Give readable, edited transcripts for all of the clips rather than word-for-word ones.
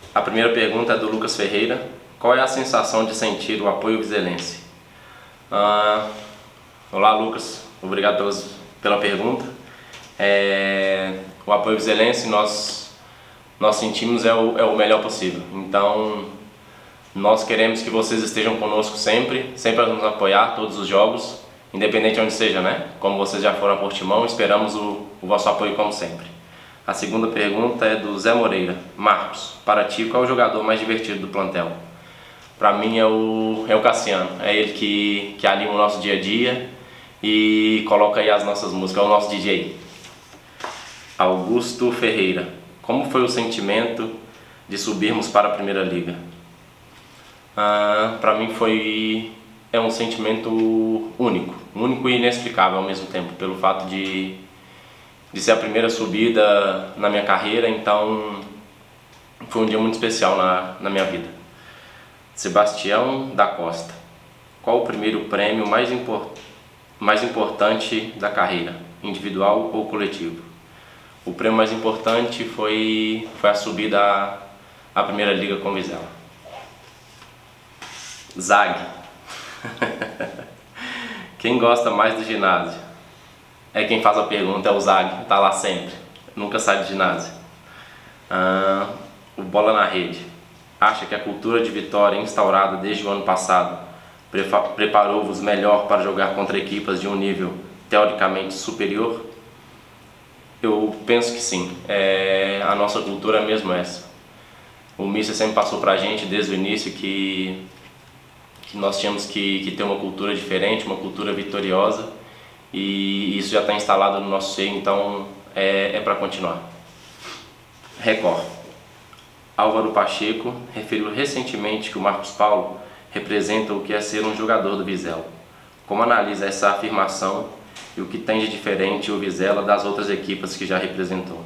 A primeira pergunta é do Lucas Ferreira. Qual é a sensação de sentir o apoio vizelense? Olá, Lucas. Obrigado pela pergunta. O apoio vizelense nós sentimos é o melhor possível. Então, nós queremos que vocês estejam conosco sempre a nos apoiar todos os jogos, independente de onde seja, né? Como vocês já foram a Portimão, esperamos o vosso apoio como sempre. A segunda pergunta é do Zé Moreira. Marcos, para ti, qual é o jogador mais divertido do plantel? Para mim é o Cassiano. É ele que anima o nosso dia a dia e coloca aí as nossas músicas, é o nosso DJ. Augusto Ferreira. Como foi o sentimento de subirmos para a Primeira Liga? Para mim é um sentimento único e inexplicável ao mesmo tempo, pelo fato de ser a primeira subida na minha carreira, então foi um dia muito especial na minha vida. Sebastião da Costa. Qual o primeiro prêmio mais importante da carreira, individual ou coletivo? O prêmio mais importante foi a subida à Primeira Liga com Vizela. Zag. Quem gosta mais do ginásio? Quem faz a pergunta é o Zag, tá lá sempre, nunca sai do ginásio. O Bola na Rede. Acha que a cultura de vitória instaurada desde o ano passado preparou-vos melhor para jogar contra equipas de um nível teoricamente superior? Eu penso que sim. A nossa cultura é mesmo essa. O Mister sempre passou pra gente desde o início que nós tínhamos que ter uma cultura diferente, uma cultura vitoriosa, e isso já está instalado no nosso seio, então é para continuar. Record. Álvaro Pacheco referiu recentemente que o Marcos Paulo representa o que é ser um jogador do Vizela. Como analisa essa afirmação e o que tem de diferente o Vizela das outras equipas que já representou?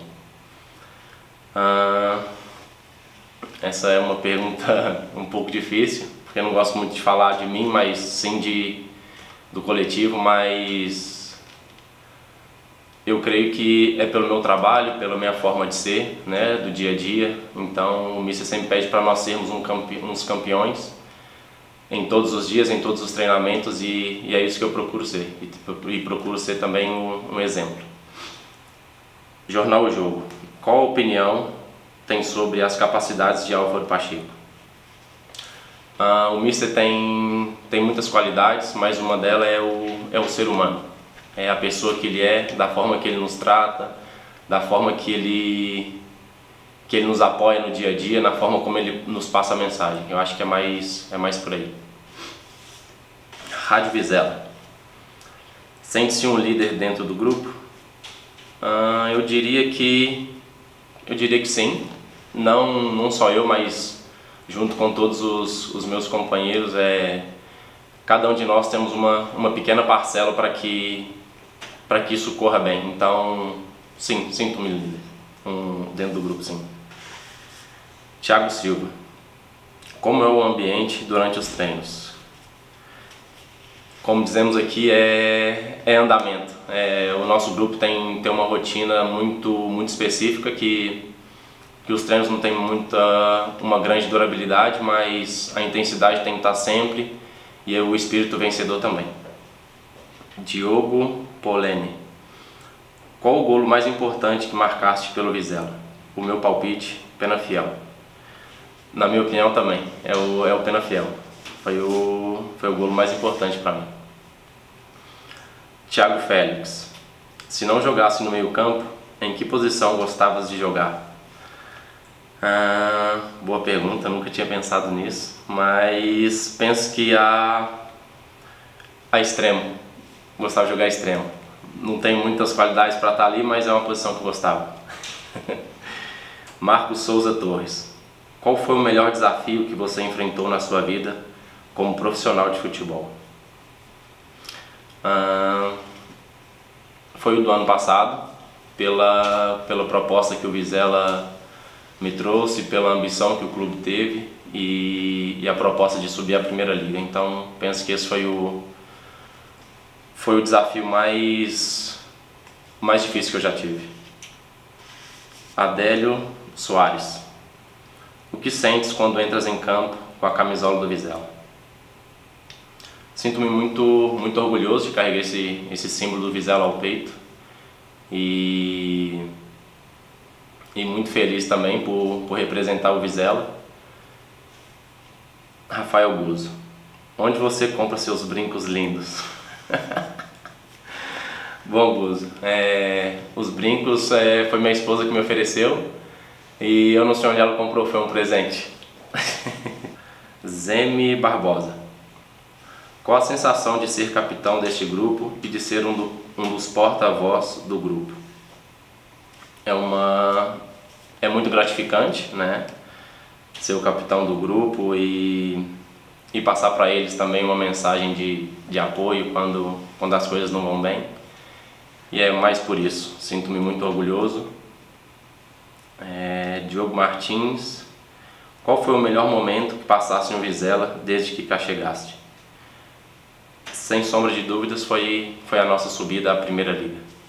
Essa é uma pergunta um pouco difícil, porque eu não gosto muito de falar de mim, mas sim do coletivo, mas eu creio que é pelo meu trabalho, pela minha forma de ser, né, do dia a dia. Então o Mister sempre pede para nós sermos uns campeões em todos os dias, em todos os treinamentos, e é isso que eu procuro ser, e procuro ser também um exemplo. Jornal O Jogo. Qual a opinião tem sobre as capacidades de Álvaro Pacheco? O Mister tem muitas qualidades, mas uma delas é o ser humano. É a pessoa que ele é, da forma que ele nos trata, da forma que ele nos apoia no dia a dia, na forma como ele nos passa a mensagem. Eu acho que é mais por aí. Rádio Vizela. Sente-se um líder dentro do grupo? Eu diria que sim. Não só eu, mas junto com todos os meus companheiros, cada um de nós temos uma pequena parcela para que isso corra bem. Então, sim, sinto-me líder dentro do grupo, sim. Thiago Silva. Como é o ambiente durante os treinos? Como dizemos aqui, é andamento. O nosso grupo tem uma rotina muito específica que os treinos não têm uma grande durabilidade, mas a intensidade tem que estar sempre e o espírito vencedor também. Diogo Polene. Qual o golo mais importante que marcaste pelo Vizela? O meu palpite, Penafiel. Na minha opinião também, é o Penafiel. Foi o golo mais importante para mim. Thiago Félix. Se não jogasse no meio campo, em que posição gostavas de jogar? Boa pergunta, nunca tinha pensado nisso, mas penso que a extremo. Gostava de jogar extremo. Não tenho muitas qualidades para estar ali, mas é uma posição que eu gostava. Marcos Souza Torres. Qual foi o melhor desafio que você enfrentou na sua vida como profissional de futebol? Foi o do ano passado, pela proposta que o Vizela me trouxe, pela ambição que o clube teve e a proposta de subir à Primeira Liga. Então penso que esse foi o desafio mais difícil que eu já tive. Adélio Soares. O que sentes quando entras em campo com a camisola do Vizela? Sinto-me muito orgulhoso de carregar esse símbolo do Vizela ao peito e muito feliz também por representar o Vizela. Rafael Buzo: onde você compra seus brincos lindos? Bom, Buzo, os brincos foi minha esposa que me ofereceu e eu não sei onde ela comprou, foi um presente. Zemi Barbosa: qual a sensação de ser capitão deste grupo e de ser um dos porta-voz do grupo? É muito gratificante, né? Ser o capitão do grupo e passar para eles também uma mensagem de apoio quando as coisas não vão bem. E é mais por isso, sinto-me muito orgulhoso. Diogo Martins: qual foi o melhor momento que passaste no Vizela desde que cá chegaste? Sem sombra de dúvidas foi a nossa subida à Primeira Liga.